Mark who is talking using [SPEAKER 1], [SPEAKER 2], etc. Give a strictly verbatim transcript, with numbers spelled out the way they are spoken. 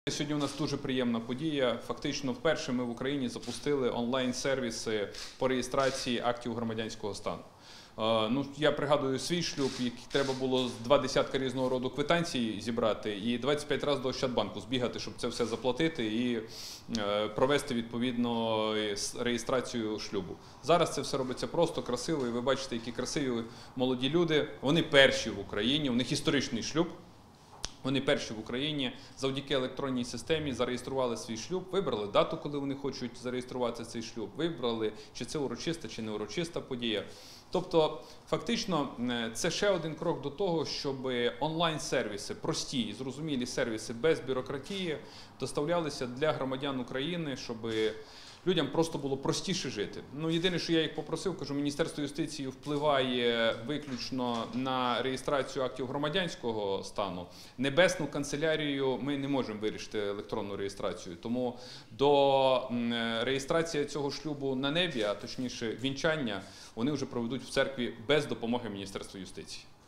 [SPEAKER 1] Сьогодні у нас дуже приємна подія. Фактично, вперше ми в Україні запустили онлайн-сервіси по реєстрації актів громадянського стану. Ну, я пригадую свій шлюб, який треба було два десятка різного роду квитанцій зібрати і двадцять п'ять разів до Ощадбанку збігати, щоб це все заплатити і провести відповідно реєстрацію шлюбу. Зараз це все робиться просто, красиво, і ви бачите, які красиві молоді люди. Вони перші в Україні, у них історичний шлюб. Вони перші в Україні завдяки електронній системі зареєстрували свій шлюб, вибрали дату, коли вони хочуть зареєструвати цей шлюб, вибрали, чи це урочиста, чи не урочиста подія. Тобто, фактично, це ще один крок до того, щоб онлайн-сервіси, прості і зрозумілі сервіси без бюрократії доставлялися для громадян України, щоб людям просто було простіше жити. Ну, єдине, що я їх попросив, кажу, Міністерство юстиції впливає виключно на реєстрацію актів громадянського стану. Небесну канцелярію ми не можемо вирішити електронну реєстрацію. Тому до реєстрації цього шлюбу на небі, а точніше вінчання, вони вже проведуть в церкві без допомоги Міністерства юстиції.